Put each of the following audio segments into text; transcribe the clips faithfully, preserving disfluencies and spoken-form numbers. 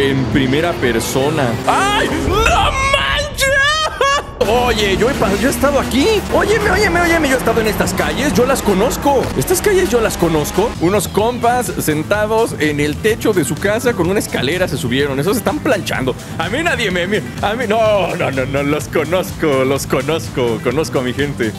en primera persona. ¡Ay! ¡No manches! Oye, yo he, yo he estado aquí. Óyeme, óyeme, óyeme. Yo he estado en estas calles. Yo las conozco. Estas calles yo las conozco. Unos compas sentados en el techo de su casa con una escalera se subieron. Esos están planchando. A mí nadie me... A mí... No, no, no, no. Los conozco, los conozco. Conozco a mi gente.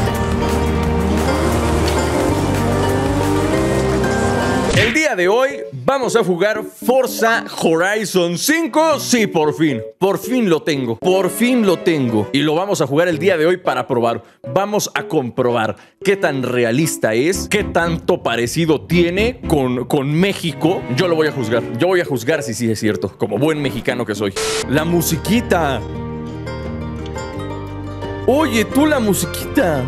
El día de hoy vamos a jugar Forza Horizon cinco. Sí, por fin, por fin lo tengo. Por fin lo tengo. Y lo vamos a jugar el día de hoy para probar. Vamos a comprobar qué tan realista es, qué tanto parecido tiene con, con México. Yo lo voy a juzgar. Yo voy a juzgar si sí es cierto, como buen mexicano que soy. La musiquita. Oye, tú la musiquita.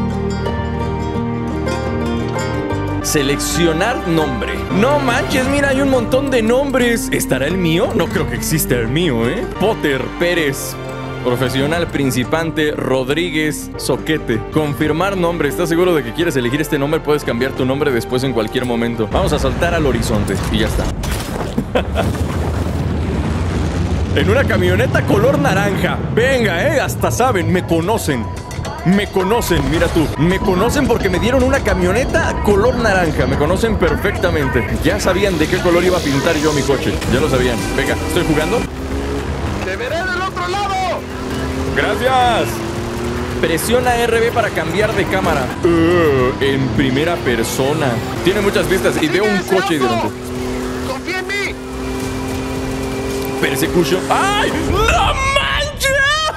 Seleccionar nombre. No manches, mira, hay un montón de nombres. ¿Estará el mío? No creo que exista el mío, ¿eh? Potter, Pérez, profesional, principante, Rodríguez, Soquete. Confirmar nombre. ¿Estás seguro de que quieres elegir este nombre? Puedes cambiar tu nombre después en cualquier momento. Vamos a saltar al horizonte y ya está. En una camioneta color naranja. Venga, ¿eh? Hasta saben, me conocen. Me conocen, mira tú. Me conocen porque me dieron una camioneta color naranja. Me conocen perfectamente. Ya sabían de qué color iba a pintar yo mi coche. Ya lo sabían. Venga, ¿estoy jugando? ¡Te veré del otro lado! ¡Gracias! Presiona R B para cambiar de cámara. Uh, en primera persona. Tiene muchas vistas y veo un coche delante. ¡Confía en mí! Persecution. ¡Ay! ¡No manches!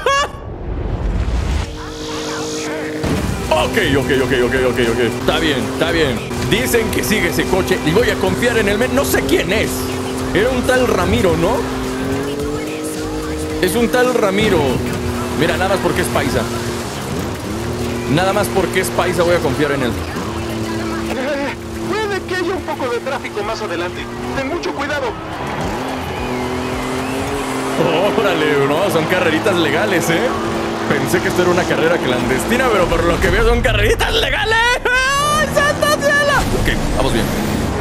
Ok, ok, ok, ok, ok, ok. Está bien, está bien. Dicen que sigue ese coche y voy a confiar en el men. No sé quién es. Era un tal Ramiro, ¿no? Es un tal Ramiro. Mira, nada más porque es paisa. Nada más porque es paisa voy a confiar en él. Eh, puede que haya un poco de tráfico más adelante. Ten mucho cuidado. Órale, no, son carreritas legales, ¿eh? Pensé que esto era una carrera clandestina, pero por lo que veo son carreritas legales. ¡Ay, santa cielo! Ok, vamos bien.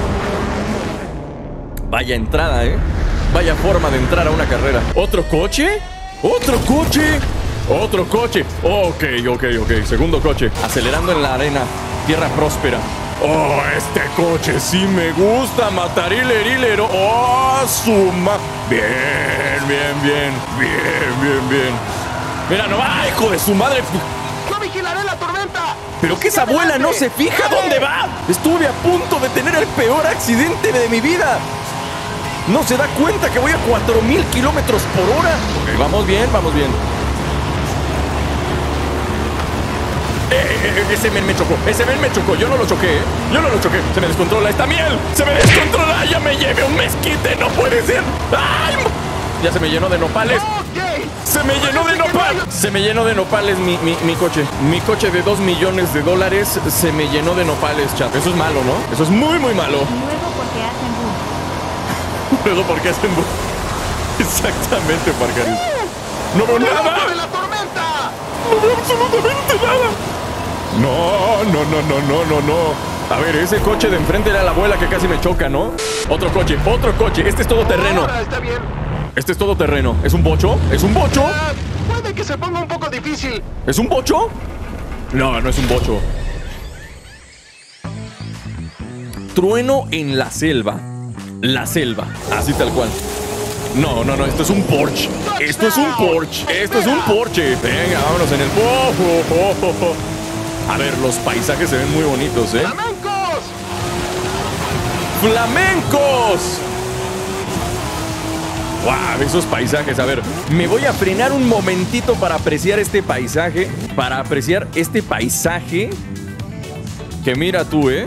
Vaya entrada, ¿eh? Vaya forma de entrar a una carrera. ¿Otro coche? ¿Otro coche? ¡Otro coche! Ok, ok, ok. Segundo coche. Acelerando en la arena. Tierra próspera. ¡Oh, este coche sí me gusta! ¡Matarilerilero! ¡Oh, suma! Bien, bien, bien. Bien, bien, bien. Mira, no va, hijo de su madre. ¡Yo vigilaré la tormenta! ¿Pero qué esa abuela no se fija dónde va? Estuve a punto de tener el peor accidente de mi vida. No se da cuenta que voy a cuatro mil kilómetros por hora. Ok, vamos bien, vamos bien. Eh, eh, ese men me chocó, ese men me chocó. Yo no lo choqué, ¿eh? Yo no lo choqué. Se me descontrola esta miel. Se me descontrola. Ya me llevé un mezquite. No puede ser. ¡Ay! Ya se me llenó de nopales. Okay. Se me llenó de nopales. Se me llenó de nopales mi, mi, mi coche. Mi coche de dos millones de dólares se me llenó de nopales, chat. Eso es malo, ¿no? Eso es muy, muy malo. Luego porque hacen boom. Luego porque hacen boom. Exactamente, Margarit. No veo nada. ¡De la tormenta! No veo absolutamente nada. No, no, no, no, no, no, no. A ver, ese coche de enfrente era la abuela que casi me choca, ¿no? Otro coche, otro coche. Este es todo terreno. Ahora está bien. Este es todo terreno. ¿Es un bocho? ¿Es un bocho? Ah, puede que se ponga un poco difícil. ¿Es un bocho? No, no es un bocho. Trueno en la selva. La selva. Así tal cual. No, no, no. Esto es un Porsche. Esto es un Porsche. Esto es un Porsche. Venga, vámonos en el... Oh, oh, oh, oh. A ver, los paisajes se ven muy bonitos, ¿eh? ¡Flamencos! ¡Flamencos! ¡Wow! Esos paisajes. A ver, me voy a frenar un momentito para apreciar este paisaje. Para apreciar este paisaje. Que mira tú, ¿eh?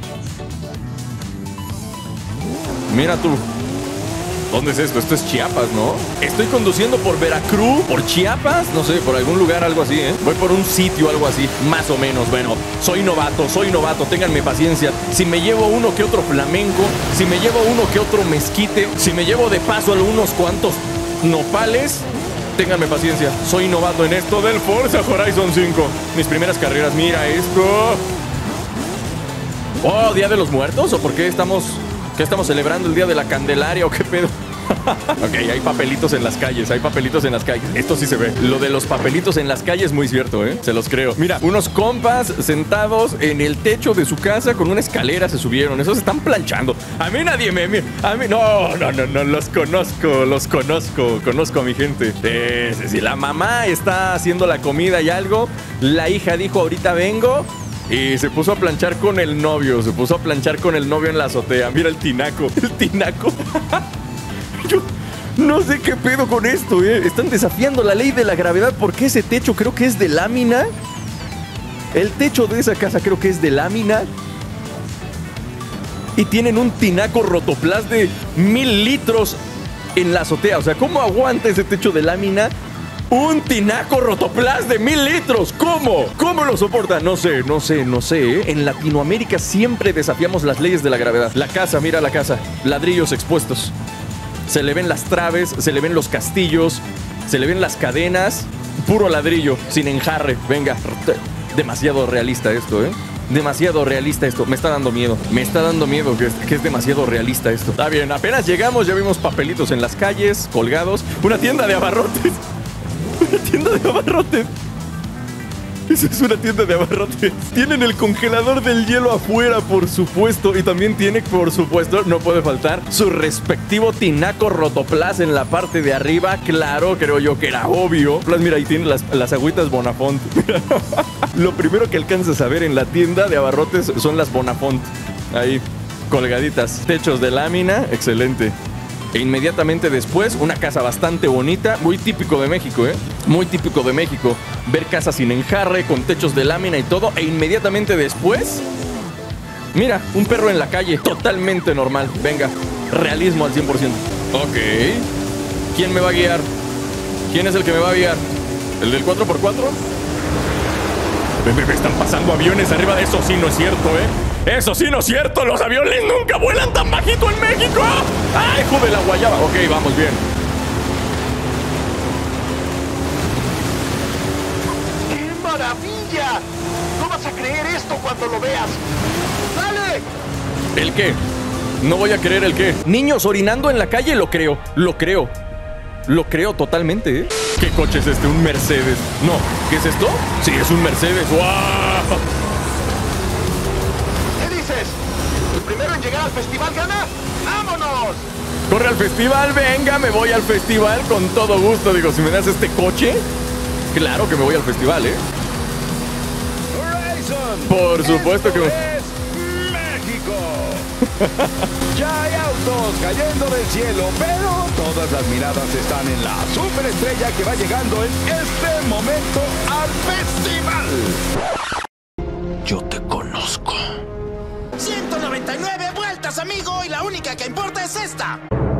Mira tú. ¿Dónde es esto? Esto es Chiapas, ¿no? Estoy conduciendo por Veracruz, por Chiapas, no sé, por algún lugar, algo así, ¿eh? Voy por un sitio, algo así, más o menos. Bueno, soy novato, soy novato, ténganme paciencia. Si me llevo uno que otro flamenco, si me llevo uno que otro mezquite, si me llevo de paso algunos cuantos nopales, ténganme paciencia. Soy novato en esto del Forza Horizon cinco. Mis primeras carreras, mira esto. Oh, ¿Día de los Muertos? ¿O por qué estamos... ¿Qué estamos celebrando? ¿El Día de la Candelaria o qué pedo? Ok, hay papelitos en las calles, hay papelitos en las calles. Esto sí se ve. Lo de los papelitos en las calles es muy cierto, ¿eh? Se los creo. Mira, unos compas sentados en el techo de su casa con una escalera se subieron. Esos están planchando. A mí nadie me... A mí... No, no, no, no. Los conozco, los conozco. Conozco a mi gente. Eh, si la mamá está haciendo la comida y algo, la hija dijo, ahorita vengo... Y se puso a planchar con el novio. Se puso a planchar con el novio en la azotea. Mira el tinaco. El tinaco. Yo no sé qué pedo con esto, ¿eh? Están desafiando la ley de la gravedad porque ese techo creo que es de lámina. El techo de esa casa creo que es de lámina. Y tienen un tinaco rotoplas de mil litros en la azotea. O sea, ¿cómo aguanta ese techo de lámina un tinaco rotoplas de mil litros? ¿Cómo? ¿Cómo lo soporta? No sé, no sé, no sé, ¿eh? En Latinoamérica siempre desafiamos las leyes de la gravedad. La casa, mira la casa. Ladrillos expuestos. Se le ven las traves, se le ven los castillos, se le ven las cadenas. Puro ladrillo, sin enjarre. Venga, demasiado realista esto, ¿eh? Demasiado realista esto. Me está dando miedo. Me está dando miedo que es, que es demasiado realista esto. Está bien, apenas llegamos, ya vimos papelitos en las calles, colgados. Una tienda de abarrotes. Una tienda de abarrotes. Eso es una tienda de abarrotes. Tienen el congelador del hielo afuera, por supuesto. Y también tiene, por supuesto, no puede faltar, su respectivo tinaco rotoplas en la parte de arriba. Claro, creo yo que era obvio. Plus, mira, ahí tiene las, las agüitas Bonafont. Lo primero que alcanzas a ver en la tienda de abarrotes son las Bonafont. Ahí, colgaditas. Techos de lámina, excelente. E inmediatamente después, una casa bastante bonita, muy típico de México, ¿eh? Muy típico de México. Ver casas sin enjarre, con techos de lámina y todo. E inmediatamente después, mira, un perro en la calle, totalmente normal. Venga, realismo al cien por ciento. Ok. ¿Quién me va a guiar? ¿Quién es el que me va a guiar? ¿El del cuatro por cuatro? Me están pasando aviones arriba de eso, sí, no es cierto, ¿eh? Eso sí no es cierto, los aviones nunca vuelan tan bajito en México. ¡Ay, hijo de la guayaba! Ok, vamos bien. ¡Qué maravilla! No vas a creer esto cuando lo veas. ¡Dale! ¿El qué? No voy a creer el qué. Niños orinando en la calle, lo creo. Lo creo. Lo creo totalmente, ¿eh? ¿Qué coche es este? ¿Un Mercedes? No. ¿Qué es esto? Sí, es un Mercedes. ¡Wow! ¿El primero en llegar al festival gana? ¡Vámonos! ¡Corre al festival! ¡Venga! Me voy al festival con todo gusto. Digo, si me das este coche, claro que me voy al festival, ¿eh? Horizon, por supuesto que... es México. Ya hay autos cayendo del cielo, pero todas las miradas están en la superestrella que va llegando en este momento al festival. Yo te conozco. ciento noventa y nueve vueltas, amigo, y la única que importa es esta.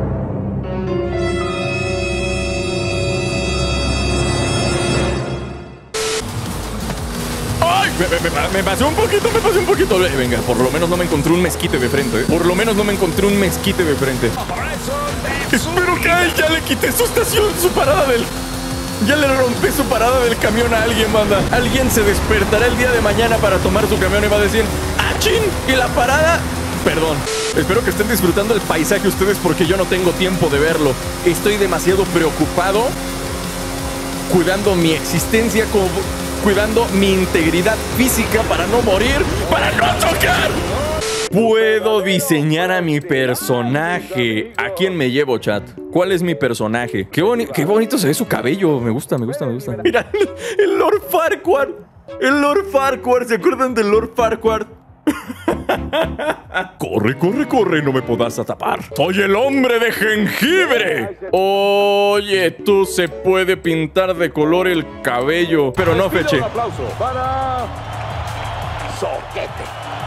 ¡Ay! Me, me, me, me pasé un poquito, me pasé un poquito. Venga, por lo menos no me encontré un mezquite de frente, ¿eh? Por lo menos no me encontré un mezquite de frente. Espero que a él ya le quité su estación, su parada del... Ya le rompí su parada del camión a alguien, banda. Alguien se despertará el día de mañana para tomar su camión y va a decir... ¡Achín! ¿Y la parada? Perdón. Espero que estén disfrutando el paisaje ustedes porque yo no tengo tiempo de verlo. Estoy demasiado preocupado cuidando mi existencia, como, cuidando mi integridad física para no morir, para no chocar. Puedo diseñar a mi personaje. ¿A quién me llevo, chat? ¿Cuál es mi personaje? Qué, boni qué bonito se ve su cabello. Me gusta, me gusta, me gusta. Mira, el, el Lord Farquaad. El Lord Farquaad. ¿Se acuerdan del Lord Farquaad? Corre, corre, corre, no me podás tapar. Soy el hombre de jengibre. Oye, tú se puede pintar de color el cabello, pero no, Feche. Un aplauso para Soquete.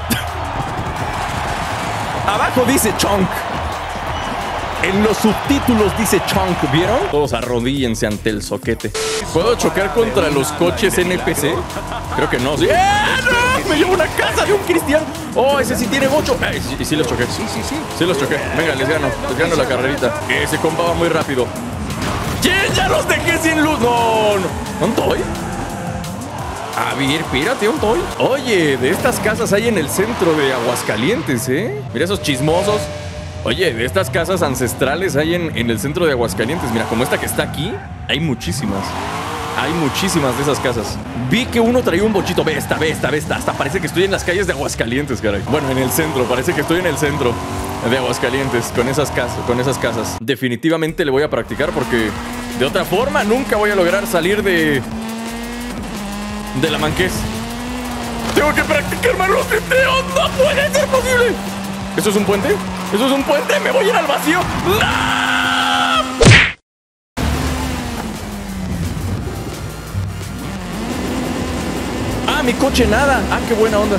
Abajo dice Chunk. En los subtítulos dice Chunk, ¿vieron? Todos arrodíllense ante el soquete. ¿Puedo chocar contra los coches N P C? Creo que no, ¿sí? ¡Eh, no! ¡Me llevo una casa de un cristiano! ¡Oh, ese sí tiene ocho! ¡Ay, sí, sí los choqué! Sí, sí, sí. Sí los choqué. Venga, les gano. Les gano la carrerita. Ese compa va muy rápido. ¡Che, ya los dejé sin luz! ¡No, no! ¿Dónde estoy? A ver, espérate, ¿dónde estoy? Oye, de estas casas hay en el centro de Aguascalientes, ¿eh? Mira esos chismosos. Oye, de estas casas ancestrales hay en, en el centro de Aguascalientes. Mira, como esta que está aquí, hay muchísimas. Hay muchísimas de esas casas. Vi que uno traía un bochito. Ve esta, ve esta, ve esta. Hasta parece que estoy en las calles de Aguascalientes, caray. Bueno, en el centro. Parece que estoy en el centro de Aguascalientes con esas casas, con esas casas. Definitivamente le voy a practicar porque de otra forma nunca voy a lograr salir de... de la Manqués. Tengo que practicar más los teteos. ¡No puede ser posible! ¿Eso es un puente? ¿Eso es un puente? ¡Me voy a ir al vacío! ¡No! ¡Ah, mi coche nada! ¡Ah, qué buena onda!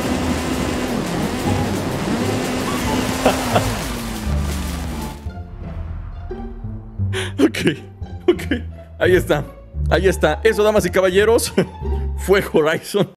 Ok, ok. Ahí está. Ahí está. Eso, damas y caballeros, fue Horizon.